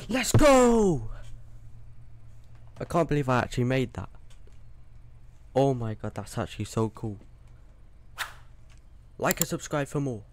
Let's go! I can't believe I actually made that. Oh my god, that's actually so cool. Like and subscribe for more.